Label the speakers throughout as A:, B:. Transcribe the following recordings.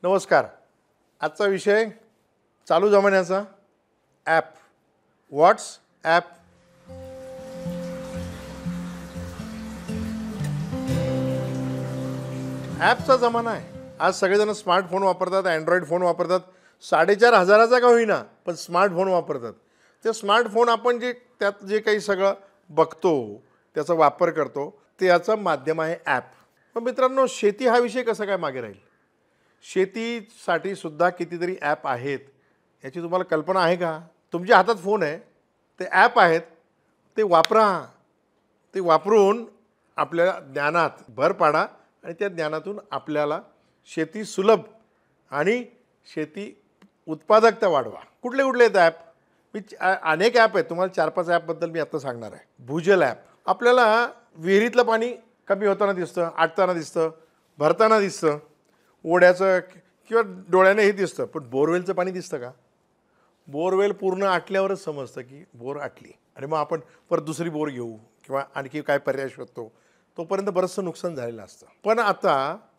A: नमस्कार. आजचा विषय चालू जमान्याचा ॲप. व्हॉट्सॲप. ॲपचा जमाना आहे. आज सगळेजण स्मार्टफोन वापरतात, अँड्रॉइड फोन वापरतात. 4,500चा का होईना पण स्मार्टफोन वापरतात. ते स्मार्टफोन आपण त्यात जे काही सगळं बघतो, त्याचा वापर करतो, त्याचं माध्यम आहे ॲप. पण मित्रांनो, शेती हा विषय कसा काय मागे राहील? शेतीसाठी सुद्धा कितीतरी ॲप आहेत. याची तुम्हाला कल्पना आहे का? तुमच्या हातात फोन आहे, ते ॲप आहेत, ते वापरा. ते वापरून आपल्या ज्ञानात भर पाडा आणि त्या ज्ञानातून आपल्याला शेती सुलभ आणि शेती उत्पादकता वाढवा. कुठले कुठले आहेत ॲप? अनेक ॲप आहेत. तुम्हाला 4-5 ॲपबद्दल मी आता सांगणार आहे. भूजल ॲप. आपल्याला विहिरीतलं पाणी कमी होताना दिसतं, आटताना दिसतं, भरताना दिसतं, ओढ्याचं किंवा डोळ्यानेही दिसतं. पण बोरवेलचं पाणी दिसतं का? बोरवेल पूर्ण आटल्यावरच समजतं की बोर आटली आणि मग आपण परत दुसरी बोर घेऊ किंवा आणखी काय पर्याय शोधतो. तोपर्यंत बरंचसं नुकसान झालेलं असतं. पण आता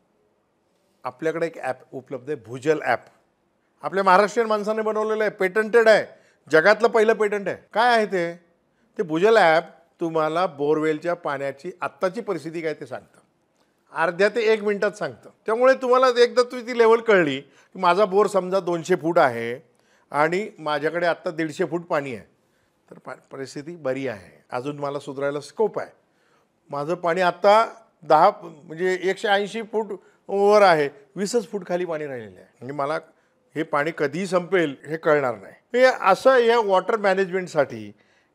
A: आपल्याकडे एक ॲप उपलब्ध आहे, भूजल ॲप. आपल्या महाराष्ट्रीयन माणसाने बनवलेलं आहे, पेटंटेड आहे, जगातलं पहिलं पेटंट आहे. काय आहे ते? ते भूजल ॲप तुम्हाला बोरवेलच्या पाण्याची आत्ताची परिस्थिती काय ते सांगतं. अर्ध्या ते 1 मिनिटात सांगतं. त्यामुळे तुम्हाला एकदा तुम्ही ती लेवल कळली की माझा बोर समजा 200 फूट आहे आणि माझ्याकडे आत्ता 150 फूट पाणी आहे, तर परिस्थिती बरी आहे, अजून मला सुधारायला स्कोप आहे. माझं पाणी आत्ता 10 म्हणजे 180 फूट वर आहे, 20च फूट खाली पाणी राहिलेलं आहे. म्हणजे मला हे पाणी कधी संपेल हे कळणार नाही. हे असं या वॉटर मॅनेजमेंटसाठी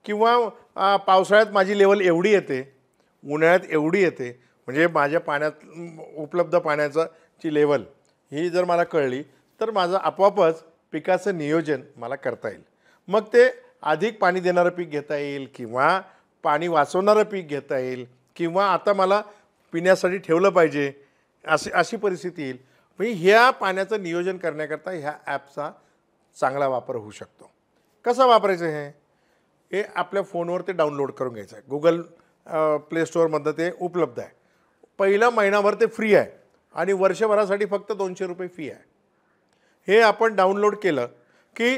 A: किंवा पावसाळ्यात माझी लेवल एवढी येते, उन्हाळ्यात एवढी येते, म्हणजे माझ्या पाण्यात उपलब्ध पाण्याची लेवल ही जर मला कळली तर माझं आपोआपच पिकाचं नियोजन मला करता येईल. मग ते अधिक पाणी देणारं पीक घेता येईल किंवा पाणी वाचवणारं पीक घेता येईल किंवा आता मला पिण्यासाठी ठेवलं पाहिजे अशी परिस्थिती येईल. म्हणजे ह्या पाण्याचं नियोजन करण्याकरता ह्या ॲपचा चांगला वापर होऊ शकतो. कसा वापरायचं हे आपल्या फोनवर ते डाउनलोड करून घ्यायचं आहे. गुगल प्ले स्टोअरमधनं ते उपलब्ध आहे. पहिला महिनाभर ते फ्री आहे आणि वर्षभरासाठी फक्त 200 रुपये फी आहे. हे आपण डाउनलोड केलं की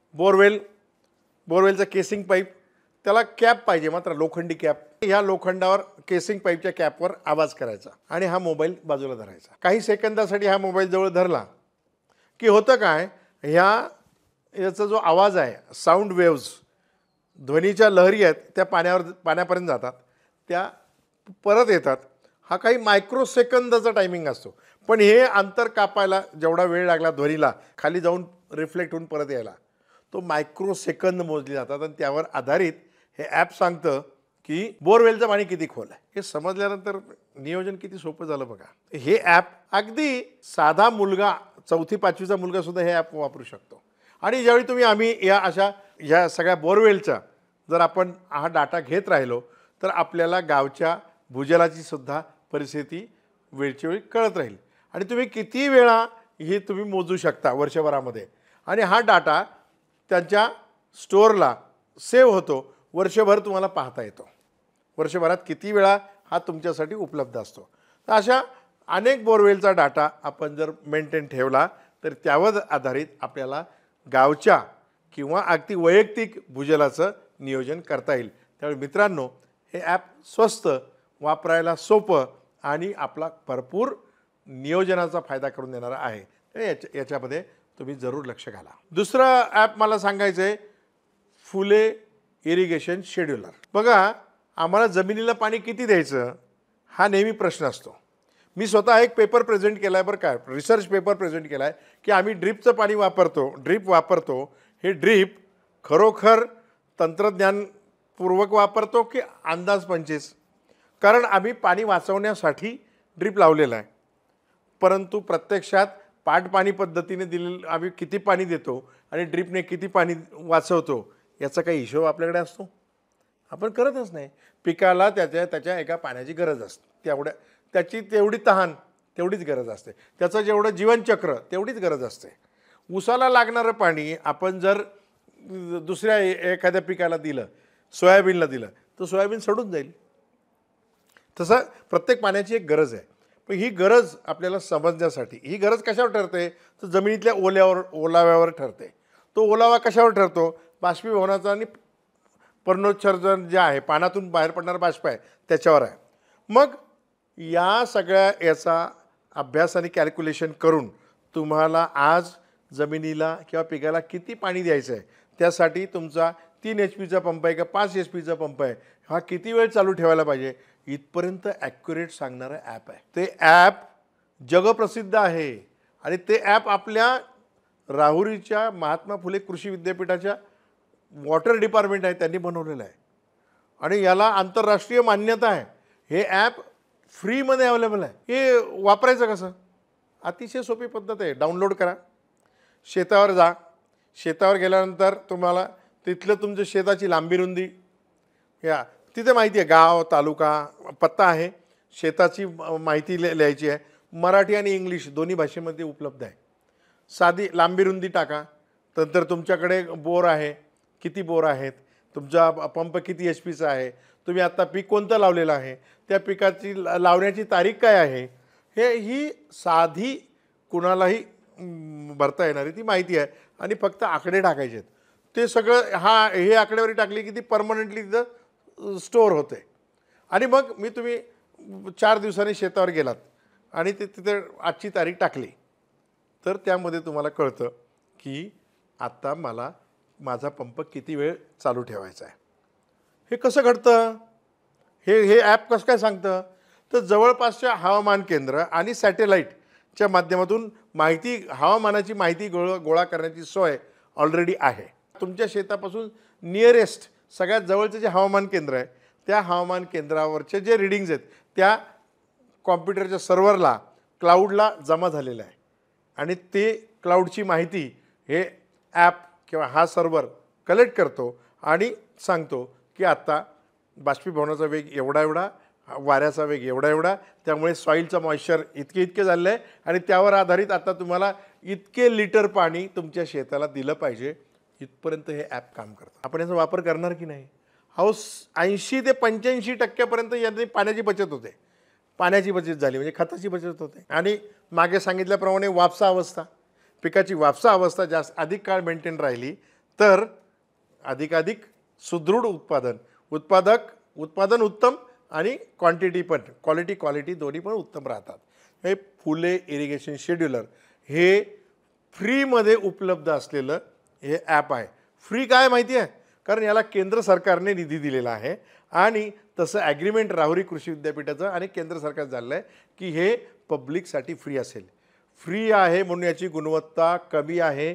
A: बोरवेलचं केसिंग पाईप, त्याला कॅप पाहिजे, मात्र लोखंडी कॅप. ह्या लोखंडावर केसिंग पाईपच्या कॅपवर आवाज करायचा आणि हा मोबाईल बाजूला धरायचा. काही सेकंदासाठी हा मोबाईल जवळ धरला की होतं काय, याचा जो आवाज आहे, साऊंड वेव्ज, ध्वनीच्या लहरी आहेत, त्या पाण्यापर्यंत जातात, त्या परत येतात. हा काही मायक्रोसेकंदाचा टायमिंग असतो. पण हे अंतर कापायला जेवढा वेळ लागला ध्वनीला खाली जाऊन रिफ्लेक्ट होऊन परत यायला, तो मायक्रोसेकंद मोजले जातात आणि त्यावर आधारित हे ॲप सांगतं की बोरवेलचं पाणी किती खोल आहे. हे समजल्यानंतर नियोजन किती सोपं झालं बघा. हे ॲप अगदी साधा मुलगा, 4थी-5वीचा मुलगासुद्धा हे ॲप वापरू शकतो. आणि ज्यावेळी आम्ही ह्या सगळ्या बोरवेलचा जर आपण हा डाटा घेत राहिलो तर आपल्याला गावच्या भूजलाची सुद्धा परिस्थिती वेळच्या वेळी कळत राहील आणि तुम्ही किती वेळा हे तुम्ही मोजू शकता वर्षभरामध्ये. आणि हा डाटा त्यांच्या स्टोअरला सेव्ह होतो, वर्षभर तुम्हाला पाहता येतो. वर्षभरात किती वेळा हा तुमच्यासाठी उपलब्ध असतो. तर अशा अनेक बोरवेलचा डाटा आपण जर मेंटेन ठेवला तर त्यावर आधारित आपल्याला गावच्या किंवा अगदी वैयक्तिक भूजलाचं नियोजन करता येईल. त्यामुळे मित्रांनो, हे ॲप स्वस्त, वापरायला सोपं आणि आपला भरपूर नियोजनाचा फायदा करून देणारा आहे. तर याच्यामध्ये तुम्ही जरूर लक्ष घाला. दुसरं ॲप मला सांगायचं आहे, फुले इरिगेशन शेड्युलर. बघा, आम्हाला जमिनीला पाणी किती द्यायचं हा नेहमी प्रश्न असतो. मी स्वतः एक पेपर प्रेझेंट केला आहे बरं का, रिसर्च पेपर प्रेझेंट केला आहे की आम्ही ड्रीप वापरतो. हे ड्रीप खरोखर तंत्रज्ञानपूर्वक वापरतो की अंदाजपंचेच? कारण आम्ही पाणी वाचवण्यासाठी ड्रीप लावलेला आहे, परंतु प्रत्यक्षात पाणी पद्धतीने दिलेलं आम्ही किती पाणी देतो आणि ड्रीपने किती पाणी वाचवतो याचा काही हिशोब आपल्याकडे असतो? आपण करतच नाही. पिकाला त्याच्या एका पाण्याची गरज असते, त्याची तेवढी तहान, तेवढीच गरज असते, त्याचं जेवढं जीवनचक्र तेवढीच गरज असते. ऊसाला लागणारं पाणी आपण जर दुसऱ्या एखाद्या पिकाला दिलं, सोयाबीनला दिलं, तर सोयाबीन सडून जाईल. तसं प्रत्येक पाण्याची एक गरज आहे. पण ही गरज आपल्याला समजण्यासाठी, ही गरज कशावर ठरते, तर जमिनीतल्या ओलाव्यावर ठरते. तो ओलावा कशावर ठरतो, बाष्पीभवनाचा आणि पर्णोत्सर्जन जे आहे, पाण्यातून बाहेर पडणारा बाष्प आहे त्याच्यावर आहे. मग या सगळ्या याचा अभ्यास आणि कॅल्क्युलेशन करून तुम्हाला आज जमिनीला किंवा पिकाला किती पाणी द्यायचं आहे, त्यासाठी तुमचा 3 HP पंप आहे का 5 HP पंप आहे, हा किती वेळ चालू ठेवायला पाहिजे, इथपर्यंत ॲक्युरेट सांगणारं ॲप आहे. ते ॲप जगप्रसिद्ध आहे आणि ते ॲप आपल्या राहुरीच्या महात्मा फुले कृषी विद्यापीठाच्या वॉटर डिपार्टमेंट आहे त्यांनी बनवलेलं आहे आणि याला आंतरराष्ट्रीय मान्यता आहे. हे ॲप फ्रीमध्ये अवेलेबल आहे. हे वापरायचं कसं, अतिशय सोपी पद्धत आहे. डाउनलोड करा, शेतावर जा, शेतावर गेल्यानंतर तुम्हाला तिथलं तुमच्या शेताची लांबी रुंदी या तिथे माहिती आहे, गाव तालुका पत्ता आहे, शेताची माहिती लिहायची आहे. मराठी आणि इंग्लिश दोन्ही भाषेमध्ये उपलब्ध आहे. साधी लांबी रुंदी टाका, नंतर तुमच्याकडे बोर आहे, किती बोर आहेत, तुमचा पंप किती HP आहे, तुम्ही आत्ता पीक कोणतं लावलेलं आहे, त्या पिकाची लावण्याची तारीख काय आहे, ही साधी कुणालाही भरता येणारी ती माहिती आहे आणि फक्त आकडे टाकायचे आहेत. ते सगळं हे आकडेवारी टाकली की ती परमनंटली तिथं स्टोअर होते. आणि मग तुम्ही 4 दिवसांनी शेतावर गेलात आणि तिथे आजची तारीख टाकली तर त्यामध्ये तुम्हाला कळतं की आत्ता मला माझा पंप किती वेळ चालू ठेवायचा आहे. हे कसं घडतं, हे ॲप कसं काय सांगतं, तर जवळपासच्या हवामान केंद्र आणि सॅटेलाईटच्या माध्यमातून हवामानाची माहिती गोळा करण्याची सोय ऑलरेडी आहे. तुमच्या शेतापासून नियरेस्ट सगळ्यात जवळचं जे हवामान केंद्र आहे त्या हवामान केंद्रावरचे जे रिडिंग्ज आहेत त्या कॉम्प्युटरच्या सर्व्हरला क्लाउडला जमा झालेलं आहे आणि ते क्लाउडची माहिती हे ॲप किंवा हा सर्व्हर कलेक्ट करतो आणि सांगतो की आत्ता बाष्पीभवनाचा वेग एवढा, वाऱ्याचा वेग एवढा, त्यामुळे सॉईलचं मॉइश्चर इतके झालेलं आहे आणि त्यावर आधारित आता तुम्हाला इतके लिटर पाणी तुमच्या शेताला दिलं पाहिजे. इथपर्यंत हे ॲप काम करतं. आपण याचा वापर करणार की नाही, 80 ते 85% याने पाण्याची बचत होते. पाण्याची बचत झाली म्हणजे खताची बचत होते. आणि मागे सांगितल्याप्रमाणे पिकाची वापसा अवस्था जास्त अधिक काळ मेंटेन राहिली तर अधिकाधिक सुदृढ उत्पादन उत्तम आणि क्वालिटी दोन्ही पण उत्तम राहतात. हे फुले इरिगेशन शेड्युलर हे फ्रीमध्ये उपलब्ध असलेलं हे ॲप आहे. फ्री काय माहिती आहे, कारण याला केंद्र सरकारने निधी दिलेला आहे आणि तसं ॲग्रीमेंट राहुरी कृषी विद्यापीठाचं आणि केंद्र सरकार झालं आहे की हे पब्लिकसाठी फ्री असेल. फ्री आहे म्हणून याची गुणवत्ता कमी आहे,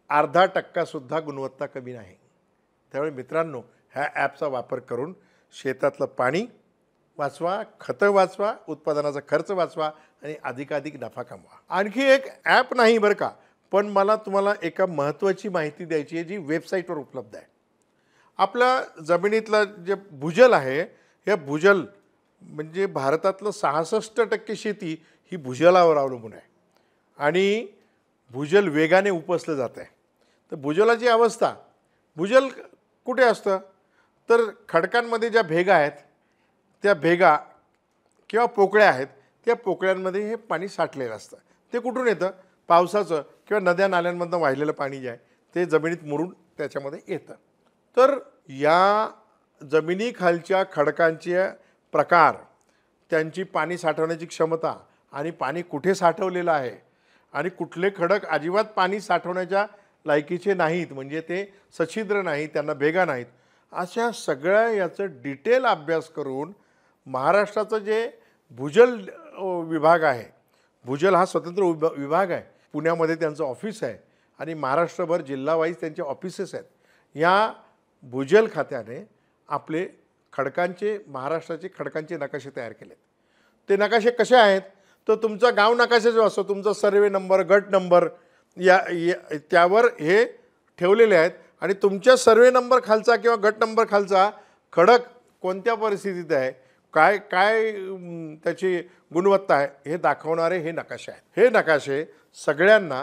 A: 0.5% गुणवत्ता कमी नाही. त्यामुळे मित्रांनो, ह्या ॲपचा वापर करून शेतातलं पाणी वाचवा, खतं वाचवा, उत्पादनाचा खर्च वाचवा आणि अधिकाधिक नफा कमवा. आणखी एक ॲप नाही बरं का, पण मला तुम्हाला एका महत्त्वाची माहिती द्यायची आहे जी वेबसाईटवर उपलब्ध आहे. आपल्या जमिनीतलं जे भूजल आहे, हे भूजल म्हणजे भारतातलं 66% शेती ही भूजलावर अवलंबून आहे आणि भूजल वेगाने उपसलं जात आहे. तर भूजलाची अवस्था, भूजल कुठे असतं, तर खडकांमध्ये ज्या भेगा आहेत त्या भेगा किंवा पोकळ्या आहेत त्या पोकळ्यांमध्ये हे पाणी साठलेलं असतं. ते कुठून येतं, पावसाचं किंवा नद्या नाल्यांमधून वाहिलेलं पाणी जे आहे ते जमिनीत मुरून त्याच्यामध्ये येतं. तर या जमिनीखालच्या खडकांचे प्रकार, त्यांची पाणी साठवण्याची क्षमता आणि पाणी कुठे साठवलेलं आहे आणि कुठले खडक अजिबात पाणी साठवण्याच्या लायकीचे नाहीत, म्हणजे ते सच्छिद्र नाहीत, त्यांना भेगा नाहीत, अशा सगळ्या याचं डिटेल अभ्यास करून महाराष्ट्राचं जे भूजल विभाग आहे, भूजल हा स्वतंत्र विभाग आहे, पुण्यामध्ये त्यांचं ऑफिस आहे आणि महाराष्ट्रभर जिल्हावाईज त्यांचे ऑफिसेस आहेत. या भूजल खात्याने आपले महाराष्ट्राचे खडकांचे नकाशे तयार केलेत. ते नकाशे कसे आहेत, तर तुमचा गाव नकाशा जो असतो, तुमचा सर्वे नंबर, गट नंबर त्यावर हे ठेवलेले आहेत आणि तुमच्या सर्वे नंबर खालचा किंवा गट नंबर खालचा खडक कोणत्या परिस्थितीत आहे, काय त्याची गुणवत्ता आहे हे दाखवणारे हे नकाशे आहेत. हे नकाशे सगळ्यांना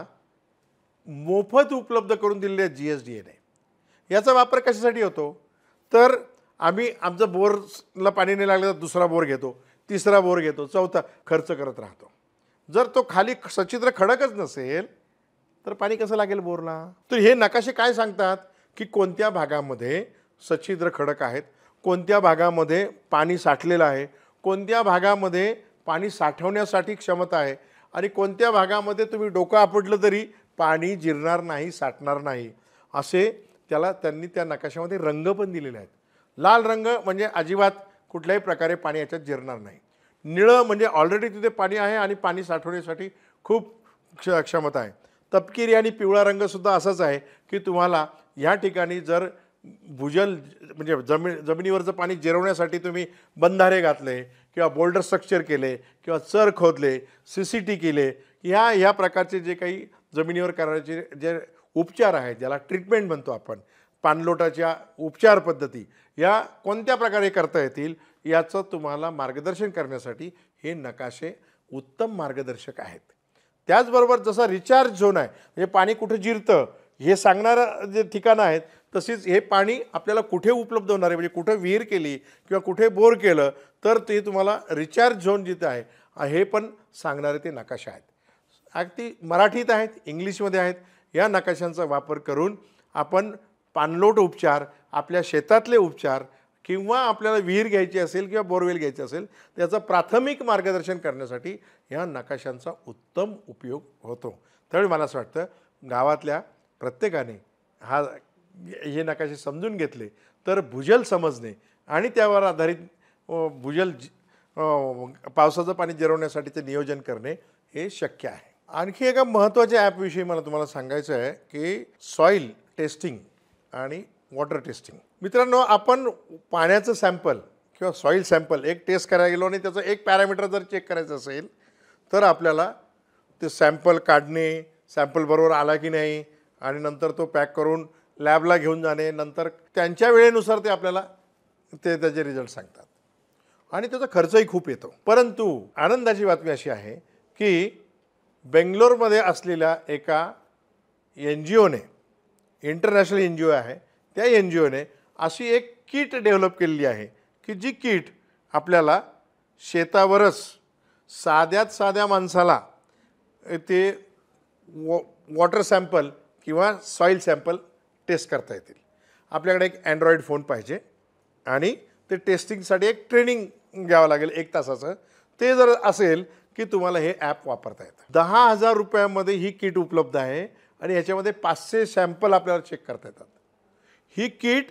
A: मोफत उपलब्ध करून दिलेले आहेत GSDAने. याचा वापर कशासाठी होतो, तर आम्ही आमचं बोरला पाणी नाही लागलं तर दुसरा बोर घेतो, तिसरा बोर घेतो, चौथा, खर्च करत राहतो. जर तो खाली सचित्र खडकच नसेल तर पाणी कसं लागेल बोरला? तर हे नकाशे काय सांगतात की कोणत्या भागामध्ये सच्छिद्र खडक आहेत, कोणत्या भागामध्ये पाणी साठलेलं आहे, कोणत्या भागामध्ये पाणी साठवण्यासाठी क्षमता आहे आणि कोणत्या भागामध्ये तुम्ही डोकं आपटलं तरी पाणी जिरणार नाही, साठणार नाही. असे त्यांनी त्या नकाशामध्ये रंग पण दिलेले आहेत. लाल रंग म्हणजे अजिबात कुठल्याही प्रकारे पाणी याच्यात जिरणार नाही. निळं म्हणजे ऑलरेडी तिथे पाणी आहे आणि पाणी साठवण्यासाठी खूप क्षमता आहे. तपकिरी आणि पिवळा रंगसुद्धा असाच आहे की तुम्हाला ह्या ठिकाणी जर भूजल म्हणजे जमिनीवरचं पाणी जिरवण्यासाठी तुम्ही बंधारे घातले किंवा बोल्डर स्ट्रक्चर केले किंवा चर खोदले, CCT केले, ह्या प्रकारचे जे काही जमिनीवर करायचे जे उपचार आहेत, ज्याला ट्रीटमेंट म्हणतो आपण, पाणलोटाच्या उपचार पद्धती, या कोणत्या प्रकारे करता येतील याचं तुम्हाला मार्गदर्शन करण्यासाठी हे नकाशे उत्तम मार्गदर्शक आहेत. त्याचबरोबर जसा रिचार्ज झोन आहे, म्हणजे पाणी कुठे जिरतं हे सांगणारं जे ठिकाणं आहेत, तसेच हे पाणी आपल्याला कुठे उपलब्ध होणार आहे, म्हणजे कुठे विहीर केली किंवा कुठे बोर केलं तर ते तुम्हाला रिचार्ज झोन जिथे आहे हे पण सांगणारे ते नकाशे आहेत. अगदी मराठीत आहेत, इंग्लिशमध्ये आहेत. या नकाशांचा वापर करून आपण पाणलोट उपचार, आपल्या शेतातले उपचार किंवा आपल्याला विहीर घ्यायची असेल किंवा बोरवेल घ्यायची असेल त्याचं प्राथमिक मार्गदर्शन करण्यासाठी या नकाशांचा उत्तम उपयोग होतो. त्यामुळे मला असं वाटतं गावातल्या प्रत्येकाने हे नकाशे समजून घेतले तर भूजल समजणे आणि त्यावर आधारित भूजल पावसाचं पाणी जिरवण्यासाठीचं नियोजन करणे हे शक्य आहे. आणखी एका महत्त्वाच्या ॲपविषयी मला तुम्हाला सांगायचं आहे की सॉईल टेस्टिंग आणि वॉटर टेस्टिंग. मित्रांनो, आपण पाण्याचं सॅम्पल किंवा सॉईल सॅम्पल एक टेस्ट करायला गेलो आणि त्याचं एक पॅरामीटर जर चेक करायचं असेल तर आपल्याला ते सॅम्पल काढणे, सॅम्पल बरोबर आला की नाही आणि नंतर तो पॅक करून लॅबला घेऊन जाणे, नंतर त्यांच्या वेळेनुसार ते आपल्याला त्याचे रिझल्ट सांगतात आणि त्याचा खर्चही खूप येतो. परंतु आनंदाची बातमी अशी आहे की बेंगलोरमध्ये असलेल्या एका NGOने, इंटरनॅशनल NGO आहे, त्या NGOने अशी एक किट डेव्हलप केलेली आहे की जी किट आपल्याला शेतावरच साध्यात साध्या माणसाला ते वॉटर सॅम्पल किंवा सॉईल सॅम्पल टेस्ट करता येतील. आपल्याकडे एक अँड्रॉईड फोन पाहिजे आणि ते टेस्टिंगसाठी एक ट्रेनिंग घ्यावं लागेल 1 तासाचं. ते जर असेल की तुम्हाला हे ॲप वापरता येतं. 10,000 रुपयामध्ये ही किट उपलब्ध आहे आणि ह्याच्यामध्ये 500 सॅम्पल आपल्याला चेक करता येतात. ही किट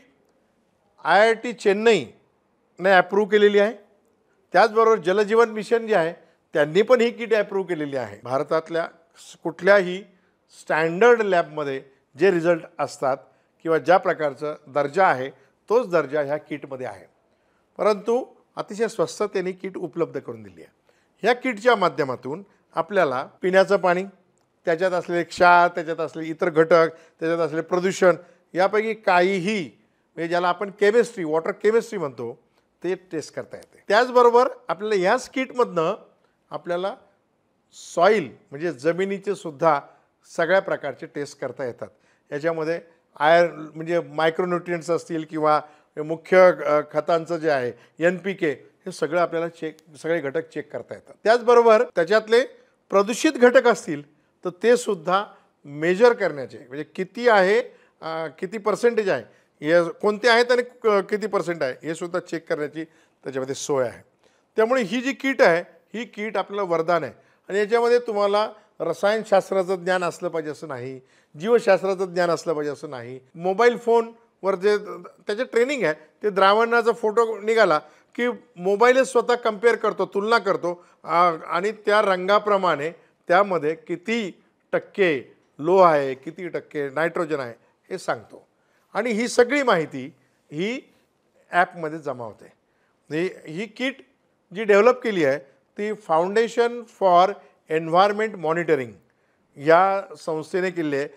A: IIT चेन्नईने ॲप्रूव्ह केलेली आहे. त्याचबरोबर जलजीवन मिशन जे आहे त्यांनी पण ही किट ॲप्रूव्ह केलेली आहे. भारतातल्या कुठल्याही स्टँडर्ड लॅबमध्ये जे रिझल्ट असतात किंवा ज्या प्रकारचा दर्जा आहे तोच दर्जा ह्या किटमध्ये आहे. परंतु अतिशय स्वस्ततेने किट उपलब्ध करून दिली आहे. ह्या किटच्या माध्यमातून आपल्याला पिण्याचं पाणी, त्याच्यात असलेले क्षार, त्याच्यात असलेले इतर घटक, त्याच्यात असलेले प्रदूषण यापैकी काहीही म्हणजे ज्याला आपण केमिस्ट्री, वॉटर केमिस्ट्री म्हणतो, ते टेस्ट करता येते. त्याचबरोबर आपल्याला ह्याच किटमधनं आपल्याला सॉईल म्हणजे जमिनीचे सुद्धा सगळ्या प्रकारचे टेस्ट करता येतात. याच्यामध्ये आयर्न म्हणजे मायक्रोन्यूट्रियंट्स असतील किंवा मुख्य खतांचं जे आहे NPK, हे सगळं आपल्याला सगळे घटक चेक करता येतात. त्याचबरोबर त्याच्यातले प्रदूषित घटक असतील तर ते सुद्धा मेजर करण्याचे म्हणजे किती आहे, किती पर्सेंटेज आहे, हे कोणते आहेत आणि किती पर्सेंट आहे हे सुद्धा चेक करण्याची त्याच्यामध्ये सोय आहे. त्यामुळे ही जी किट आहे ही किट आपल्याला वरदान आहे आणि याच्यामध्ये तुम्हाला रसायनशास्त्राचं ज्ञान असलं पाहिजे असं नाही, जीवशास्त्राचं ज्ञान असलं पाहिजे असं नाही. मोबाईल फोनवर जे त्याचे ट्रेनिंग आहे ते द्रावणाचा फोटो निघाला की मोबाईलच स्वतः कम्पेअर करतो, तुलना करतो आणि त्या रंगाप्रमाणे त्यामध्ये किती टक्के लोह आहे, किती टक्के नायट्रोजन आहे हे सांगतो आणि ही सगळी माहिती ही ॲपमध्ये जमा होते. ही किट जी डेव्हलप केली आहे ती फाउंडेशन फॉर एन्व्हायरमेंट मॉनिटरिंग या संस्थेने केली आहे.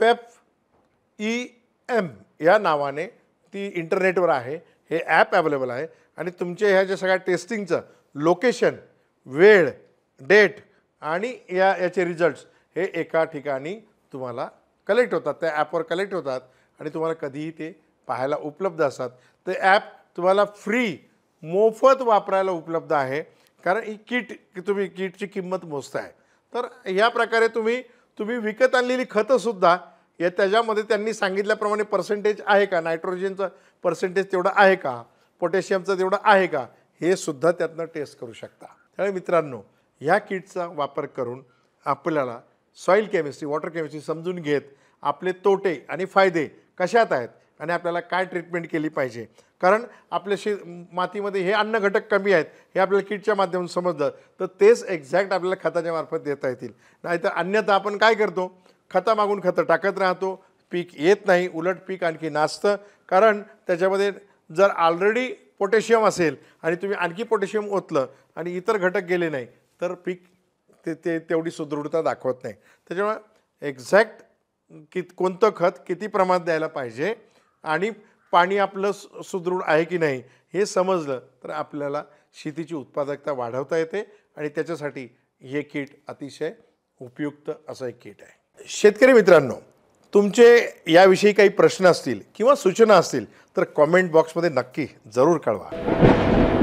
A: FFEM या नावाने ती इंटरनेटवर आहे. हे ॲप अवेलेबल आहे आणि तुमच्या ह्या ज्या सगळ्या टेस्टिंगचं लोकेशन, वेळ, डेट आणि याचे रिझल्ट्स हे एका ठिकाणी तुम्हाला कलेक्ट होतात, त्या ॲपवर कलेक्ट होतात आणि तुम्हाला कधीही ते पाहायला उपलब्ध असतात. ते ॲप तुम्हाला फ्री मोफत वापरायला उपलब्ध आहे कारण ही तुम्ही किटची किंमत मोजताय. तर ह्या प्रकारे तुम्ही विकत आणलेली खतंसुद्धा या त्याच्यामध्ये त्यांनी सांगितल्याप्रमाणे पर्सेंटेज आहे का, नायट्रोजनचं पर्सेंटेज तेवढं आहे का, पोटॅशियमचं तेवढं आहे का, हे सुद्धा त्यातनं टेस्ट करू शकता. त्यामुळे मित्रांनो, ह्या किटचा वापर करून आपल्याला सॉईल केमिस्ट्री, वॉटर केमिस्ट्री समजून घेत आपले तोटे आणि फायदे कशात आहेत आणि आपल्याला काय ट्रीटमेंट केली पाहिजे. कारण आपल्या मातीमध्ये हे अन्न घटक कमी आहेत हे आपल्याला किटच्या माध्यमातून समजलं तर तेच एक्झॅक्ट आपल्याला खताच्या मार्फत देता येतील. नाहीतर अन्यथा आपण काय करतो, खता मागून खतं टाकत राहतो, पीक येत नाही, उलट पीक आणखी नाचतं. कारण त्याच्यामध्ये जर ऑलरेडी पोटॅशियम असेल आणि तुम्ही आणखी पोटॅशियम ओतलं आणि इतर घटक गेले नाही तर पीक ते तेवढी सुदृढता दाखवत नाही. त्याच्यामुळे एक्झॅक्ट कोणतं खत किती प्रमाणात द्यायला पाहिजे आणि पाणी आपलं सुदृढ आहे की नाही हे समजलं तर आपल्याला शेतीची उत्पादकता वाढवता येते आणि त्याच्यासाठी हे किट अतिशय उपयुक्त असं एक किट आहे. शेतकरी मित्रांनो, तुमचे याविषयी काही प्रश्न असतील किंवा सूचना असतील तर कॉमेंट बॉक्समध्ये नक्की जरूर कळवा.